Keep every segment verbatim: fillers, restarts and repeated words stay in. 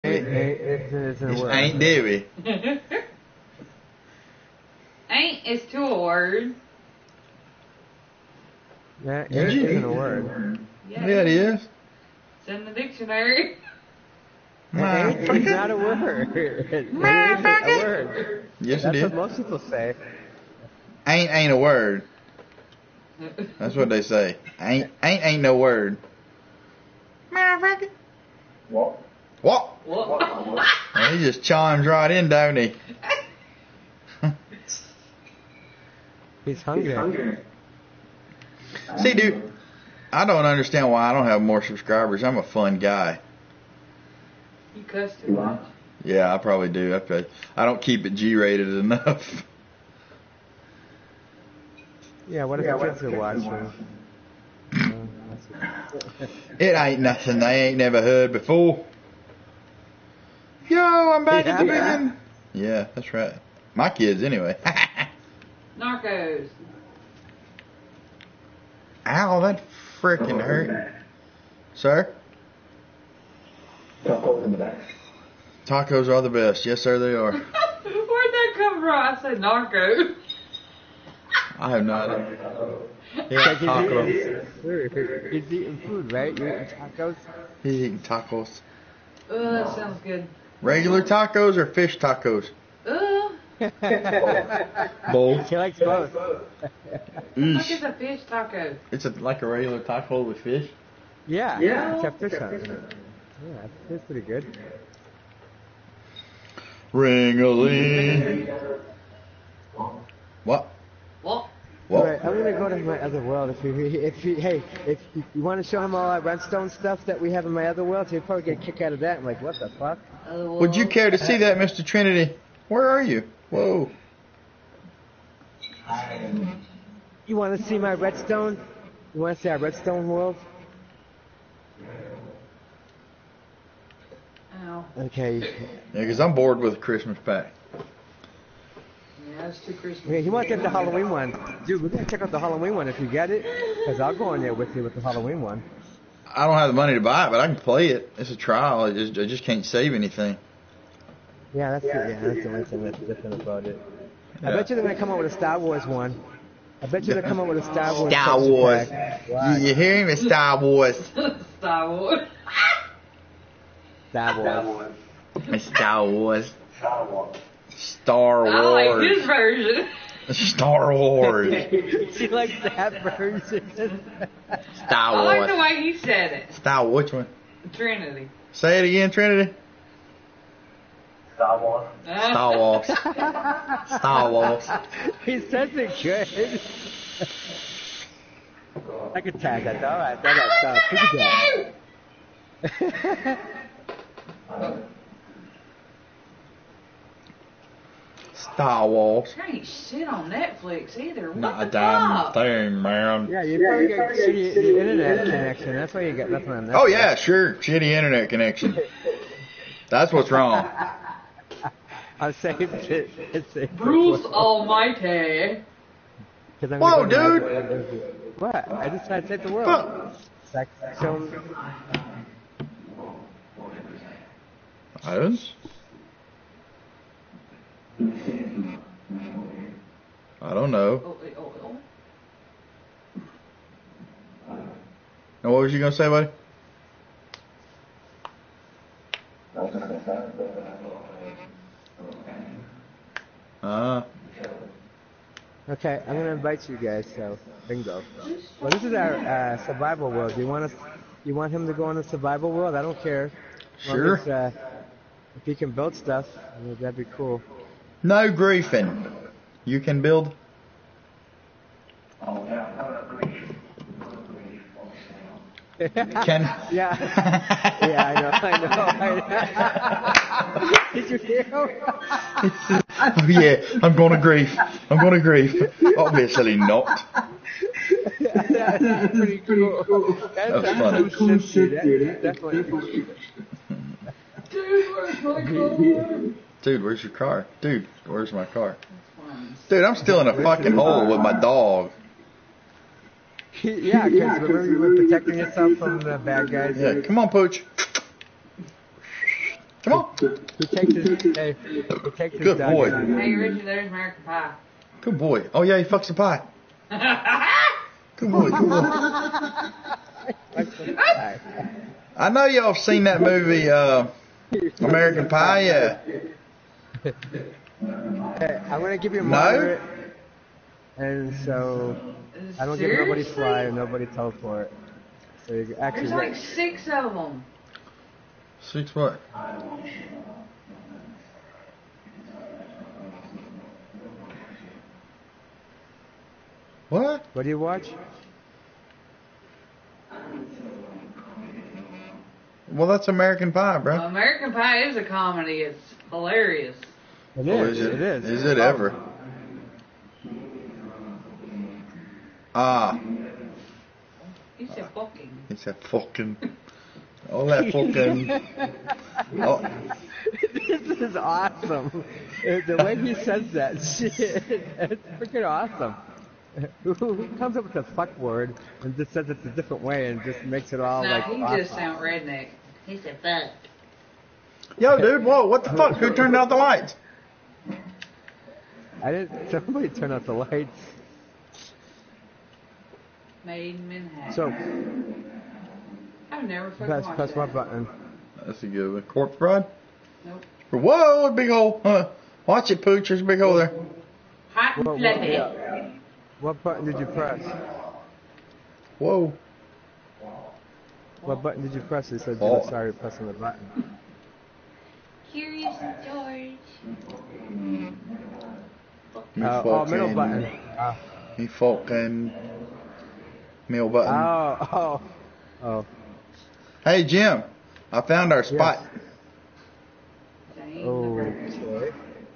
Ain't, ain't, it's, it's, It's word. ain't Debbie. Ain't is two a word. Yeah, ain't isn't a word. Yeah, it is. It's in the dictionary. Ain't is not a word. It isn't a word. Yes, That's it is. what most people say. Ain't ain't a word. That's what they say. Ain't ain't ain't no word. Motherfucker. What? What? What? Well, he just chimes right in, don't he? He's hungry. Hungry. See, dude, I don't understand why I don't have more subscribers. I'm a fun guy. You cuss too much. Yeah, I probably do. I, I don't keep it G-rated enough. Yeah, what if Yeah, the what kids if are the watching? It ain't nothing they ain't never heard before. Yo, I'm back Yeah. at the beginning. Yeah, that's right. My kids, anyway. Narcos. Ow, that frickin' hurt. Sir? Tacos in the back. Tacos are the best. Yes, sir, they are. Where'd that come from? I said narcos. I have no idea. Like Yeah, he's tacos. eating food. He's eating food, right? You're eating tacos? He's eating tacos. Oh, that sounds good. Regular tacos or fish tacos? Oh, Both. He likes both. what Eesh. is a fish taco? It's a, like a regular taco with fish. Yeah, Yeah. except fish on it. Yeah, it tastes pretty good. Ring-a-ling. What? What? What? Right, I'm gonna go to my other world. If you, if you, hey, if you, you want to show him all that redstone stuff that we have in my other world, he'll probably get a kick out of that. I'm like, what the fuck? Oh, Would you care to see that, Mister Trinity? Where are you? Whoa. You want to see my redstone? You want to see our redstone world? Ow. Okay. Yeah, because I'm bored with the Christmas pack. Yeah, it's too Christmas. Okay, he wants to get the Halloween one. Dude, we're gonna check out the Halloween one if you get it, because I'll go in there with you with the Halloween one. I don't have the money to buy it, but I can play it. It's a trial. I just, I just can't save anything. Yeah, that's it. Yeah, that's the only thing that's different about it. I Yeah. bet you they're gonna come up with a Star Wars one. I bet you they'll come up with a Star Wars. Star texture Wars. pack. You, Why? you hear me? Star Wars. Star Wars. Star Wars. It's Star Wars. Star Wars. Star I like his Wars. version. Star Wars. She likes that version. Star I like the Wars. way he said it. Star which one? Trinity. Say it again, Trinity. Star Wars. Star Wars. Star Wars. He says it good. I could tag that. All right, that got stuff. Look at that. Star Wars. There ain't shit on Netflix either. What Not the a damn fuck? thing, man. Yeah, you probably get shitty internet connection. That's why you got nothing on that. Oh yeah, sure. Shitty internet connection. That's what's wrong. I'll save it. It's safe. Bruce Almighty. Whoa, dude. What? I just tried to save the world. Fuck. Like, so, Items? I don't know. Oh, oh, oh. Now, what was you gonna say, buddy? Uh, okay, I'm gonna invite you guys. So, bingo. Well, this is our uh, survival world. You want us? You want him to go on the survival world? I don't care. As long Sure. as, uh, if he can build stuff, I mean, that'd be cool. no griefing. You can build. Oh, yeah. Can. Yeah. Yeah, I know. I know. I know. Did you hear him? Oh yeah, I'm gonna grief. I'm gonna grief. Obviously not. That's pretty cool. That's, That's funny. cool shit, dude. That's definitely cool. Dude, where's my car? Dude, where's your car? Dude, where's my car? Dude, I'm still in a fucking hole with my dog. Yeah, because remember you were protecting yourself from the bad guys. Yeah, come on, Pooch. Come on. He takes his, hey, he takes his Good dog boy. in. Hey, Richie, there's American Pie. Good boy. Oh yeah, he fucks the pie. Good boy. Good boy. I know y'all seen that movie, uh, American Pie. Yeah. Hey, I'm gonna give you a No? moderate, and so I don't give nobody Seriously? fly and nobody teleport. So you actually There's like six of them. Six what? What? what do you watch? Well, that's American Pie, bro. American Pie is a comedy. It's hilarious. It Oh, is. is it? It is. Is it ever? Ah, He said fucking. it's a fucking. All that fucking. Oh, This is awesome. Uh, The way he says that shit, it's freaking awesome. Who who comes up with a fuck word and just says it a different way and just makes it all No, like he awesome. just sound redneck. He said fuck. yo, dude, whoa, what the fuck? Who turned out the lights? I didn't. Somebody turn out the lights. Made in Manhattan. So I've never fucking press watched press that. what button? That's a good one. Corpse Bride? Nope. Whoa, a big hole. Huh. Watch it, Pooch. There's a big hole there. Hot and What, what, fluffy. yeah. What button did you press? Whoa. What button did you press? It said, Oh. oh. sorry, pressing the button. Curious George. You Uh, oh, middle fucking- button. Uh, You fucking. Middle button. oh, oh, oh. Hey, Jim. I found our spot. Dang. Okay.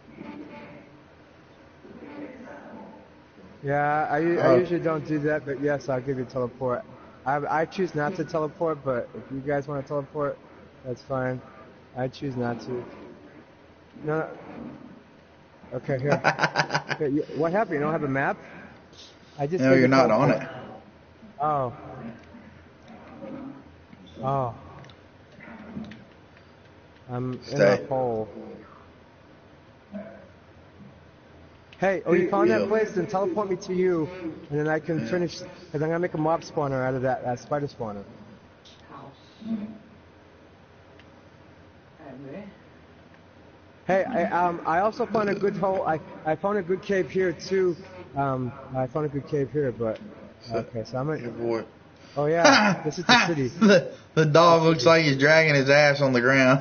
Yeah, I, u- I Oh. usually don't do that, but yes, I'll give you teleport. I, I choose not to teleport, but if you guys want to teleport, that's fine. I choose not to. No. no. Okay, here. Okay, you, what happened? You don't have a map? I just No, gave you're you not on teleport. it. Oh. Oh. I'm in Stay. a hole. Hey, oh, you found Yeah. that place? Then teleport me to you, and then I can finish. Because I'm gonna make a mob spawner out of that uh, spider spawner. House. Okay. Hey, I, um, I also found a good hole. I, I found a good cave here too. Um, I found a good cave here, but okay, so I'm Good gonna. boy. Oh yeah, this is the city. the, the dog looks like he's dragging his ass on the ground.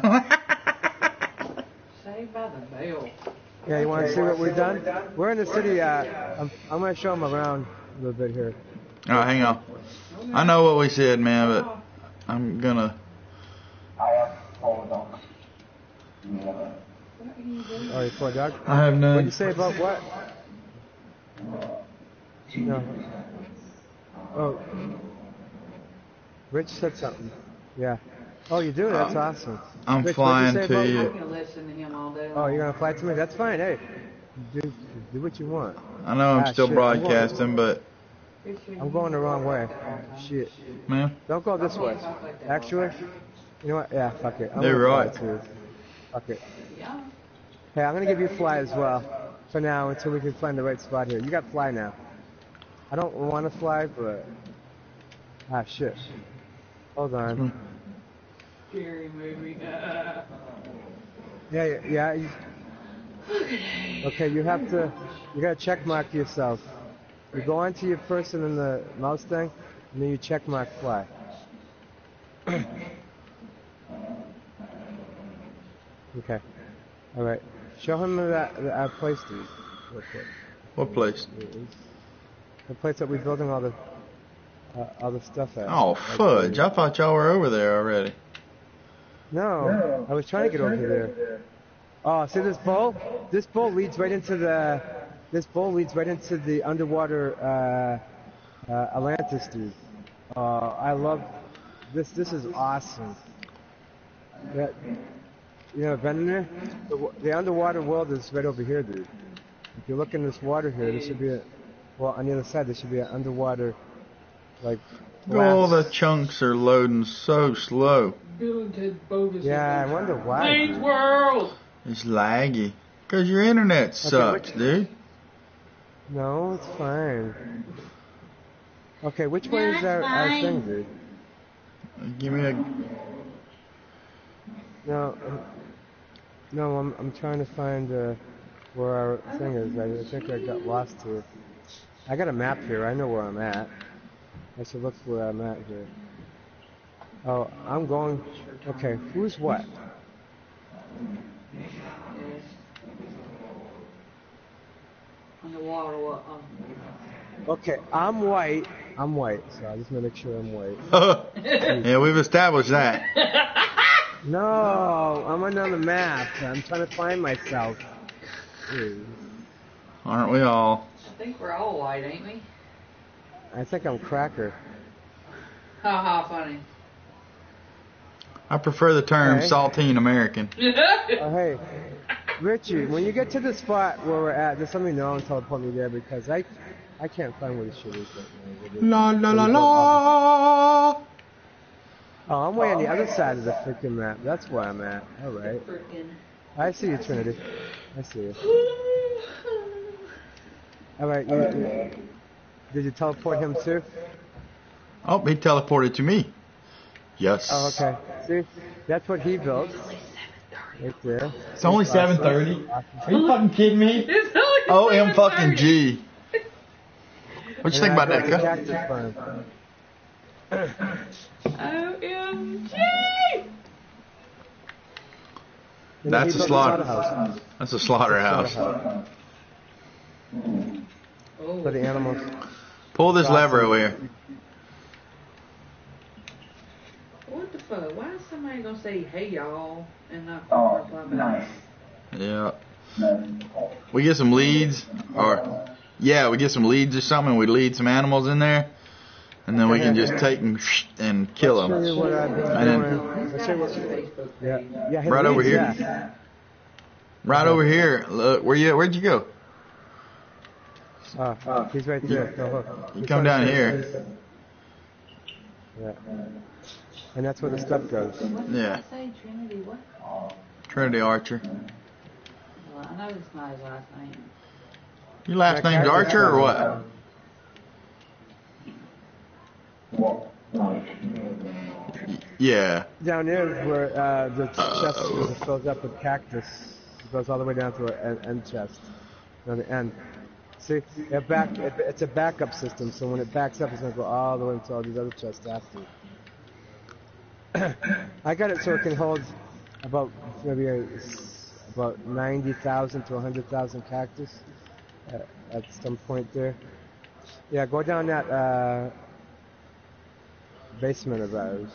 Saved by the bell. Yeah, you want to see what we've done? We're in the city. Uh, I'm, I'm gonna show them around a little bit here. Alright, hang on. I know what we said, man, but I'm gonna. I have four dogs. Yeah. Oh, you poor dog. I have What none. would you say about what? No. Oh. Rich said something. Yeah. Oh, you do? That's awesome. I'm Rich, flying what'd you say to about- I you. can listen to him all day long. Oh, you're gonna fly to me? That's fine. Hey, do do what you want. I know I'm Ah, still shit, I'm going- broadcasting, but I'm going the wrong way. Shit. man, Don't go this way. Actually, you know what? Yeah, fuck it. I'm You're gonna right. fly too. Fuck it. Yeah. Hey, I'm gonna give you fly as well for now until we can find the right spot here. You got fly now. I don't want to fly, but ah shit. Hold on. Scary movie. Yeah, yeah. yeah you, okay, you have to. You gotta check mark yourself. You go onto your person in the mouse thing, and then you check mark fly. Okay. All right. Show him that, that our place, dude. Real quick. what place? The place that we're building all the uh, all the stuff at. Oh, fudge. I thought y'all were over there already. No, I was trying to get over there. Oh, see this bowl? This bowl leads right into the. This bowl leads right into the underwater uh, uh, Atlantis, dude. Uh, I love this. This is awesome. That, you know, been in there? The, the underwater world is right over here, dude. If you look in this water here, there should be a. Well, on the other side, there should be an underwater, like, Oh, the Glass. chunks are loading so slow. Bill and Ted Bogus. Yeah, I wonder why. Wayne's dude. World. It's laggy. Cause your internet sucks, which- dude. No, it's fine. Okay, which way is our, our thing, dude? Give me a. No, uh, no, I'm I'm trying to find uh, where our thing is. I, I think I got lost here. I got a map here. I know where I'm at. I should look where I'm at here. Oh, I'm going. Okay, who's what? On the water. What? Um, Okay, I'm white. I'm white, so I just want to make sure I'm white. Yeah, we've established that. No, I'm on the map. I'm trying to find myself. Jeez. Aren't we all? I think we're all white, ain't we? I think I'm cracker. Ha ha, funny. I prefer the term Okay. saltine American. Oh, hey, Richie, when you get to the spot where we're at, just let me know and teleport me there because I, I can't find where the shit is right now. La la la la. Oh, I'm way on the other side of the freaking map. That's where I'm at. All right. Frickin'. I see you, Trinity. I see you. All right. You, you, did you teleport him too? Oh, he teleported to me. Yes. Oh, okay. See, that's what he built. Right there. It's only seven thirty. Are you fucking kidding me? It's only O M seven fucking thirty. G. What you think about that, guy? guy? O M G! That's a slaughter. That's a slaughterhouse. Oh. For the animals. Pull this lever over here. What the fuck? Why is somebody gonna say hey y'all and not Oh, reply back? nice. Yeah. Nice. We get some leads, or yeah, we get some leads or something. And we lead some animals in there, and then we can just take and and kill Show you them. what I've been And then- doing. I'll show you what- Facebook Yeah, page. yeah. his Right over leads, here. yeah. Right over here. Look, where you? Where'd you go? Oh, oh, he's right there. Go look. You He's come on down the- here. Yeah. And that's where the stuff goes. What did Yeah. I say? Trinity what? Trinity Archer. Well, I know it's not his last name. Your last That name's guy- Archer or what? What? Nice. Yeah. Down there is where uh, the chest is. It fills up with cactus. It goes all the way down to the end, end chest. On the end. See, it back, it, it's a backup system, so when it backs up, it's going to go all the way into all these other chests after. I got it so it can hold about maybe a, about ninety thousand to one hundred thousand cactus at, at some point there. Yeah, go down that uh, basement of ours.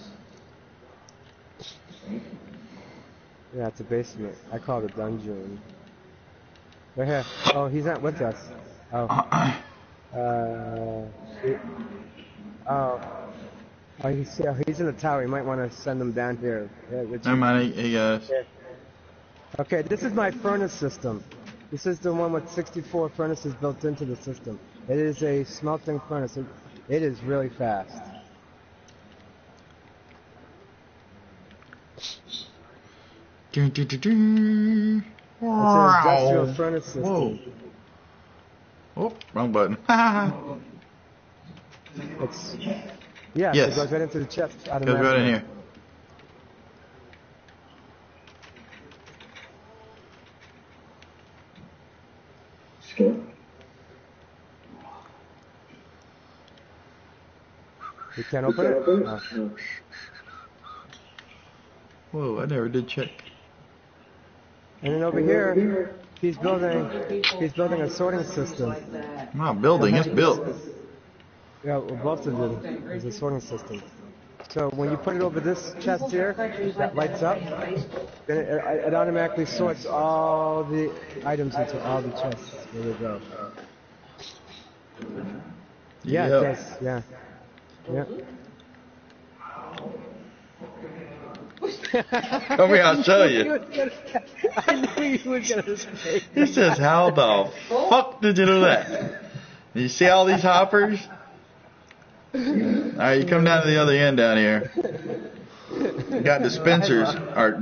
Yeah, it's a basement. I call it a dungeon. Right here. Oh, he's not with us. Oh. Uh. he- oh. Oh, he's, yeah, he's in the tower. You might want to send him down here. Yeah, Richie. Never mind. He, he got us. Okay, this is my furnace system. This is the one with sixty-four furnaces built into the system. It is a smelting furnace. It, it is really fast. Dun, dun, dun, dun. It's an industrial Wow. furnace system. Whoa. Oh, wrong button. It's yeah, Yes. it goes right into the chest. Goes automatically. right in here. Skip. You can't open it? No. Whoa, I never did check. And then over here, he's building he's building a sorting system. Like that. I'm not building, it's built. Yeah, well, both of them is a sorting system. So when you put it over this chest here, that lights up, then it, it automatically sorts all the items into all the chests. There we go. Yeah, Yep. it does. Yeah. Yeah. Come here, I'll show He you. was gonna- I knew you were gonna say. He says, how the fuck did you do that? You see all these hoppers? All right, you come down to the other end down here. We got dispensers. Or